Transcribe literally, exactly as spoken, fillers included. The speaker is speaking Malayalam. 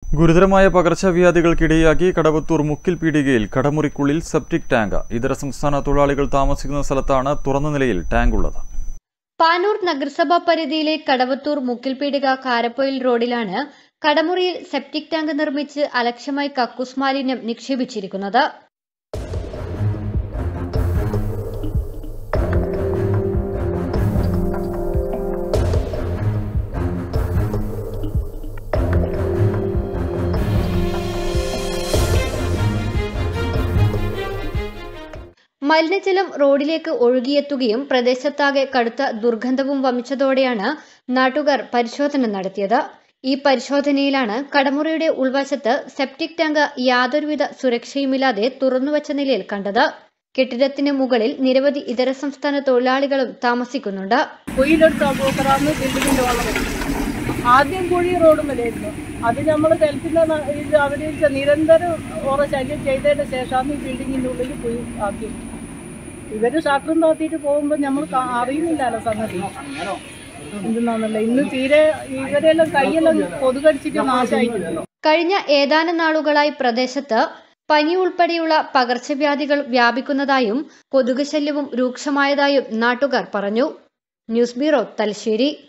ഗുരുതരമായ പകർച്ചവ്യാധികൾക്കിടയാക്കി കടവത്തൂർ മുക്കിൽ പീടികയിൽ കടമുറിക്കുള്ളിൽ സെപ്റ്റിക് ടാങ്ക്. ഇതര സംസ്ഥാന തൊഴിലാളികൾ താമസിക്കുന്ന സ്ഥലത്താണ് തുറന്ന നിലയിൽ ടാങ്ക് ഉള്ളത്. പാനൂർ നഗരസഭാ പരിധിയിലെ കടവത്തൂർ മുക്കിൽ പീടിക കാരപ്പൊയിൽ റോഡിലാണ് കടമുറിയിൽ സെപ്റ്റിക് ടാങ്ക് നിർമ്മിച്ച് അലക്ഷ്യമായി കക്കൂസ് മാലിന്യം നിക്ഷേപിച്ചിരിക്കുന്നത്. മലിനജലം റോഡിലേക്ക് ഒഴുകിയെത്തുകയും പ്രദേശത്താകെ കടുത്ത ദുർഗന്ധവും വമിച്ചതോടെയാണ് നാട്ടുകാർ പരിശോധന നടത്തിയത്. ഈ പരിശോധനയിലാണ് കടമുറിയുടെ ഉൾവശത്ത് സെപ്റ്റിക് ടാങ്ക് യാതൊരുവിധ സുരക്ഷയുമില്ലാതെ തുറന്നുവച്ച നിലയിൽ കണ്ടത്. കെട്ടിടത്തിന് മുകളിൽ നിരവധി ഇതര സംസ്ഥാന തൊഴിലാളികളും താമസിക്കുന്നുണ്ട്. ആദ്യം കുഴി റോഡ് മേലായിരുന്നു. അത് നമ്മൾ കൽപ്പിക്കുന്ന അവർ നിരന്തരം ഓരോ ശല്യം ചെയ്തതിന് ശേഷമാണ് ഈ ബിൽഡിങ്ങിൻ്റെ ഉള്ളിൽ പോയി ആക്കി. ഇവർ ഷട്ടറും താത്തിയിട്ട് പോകുമ്പോൾ നമ്മൾ അറിയുന്നില്ലല്ലോ സംഗതി എന്തെന്നാന്നല്ല. ഇന്ന് തീരെ ഇവരെല്ലാം കൈയെല്ലാം കൊതുകടിച്ചിട്ട് നാശമായിട്ടുണ്ടല്ലോ. കഴിഞ്ഞ ഏതാനും നാളുകളായി പ്രദേശത്ത് പനി ഉൾപ്പെടെയുള്ള പകർച്ചവ്യാധികൾ വ്യാപിക്കുന്നതായും കൊതുക് ശല്യവും രൂക്ഷമായതായും നാട്ടുകാർ പറഞ്ഞു. News bureau, Thalassery.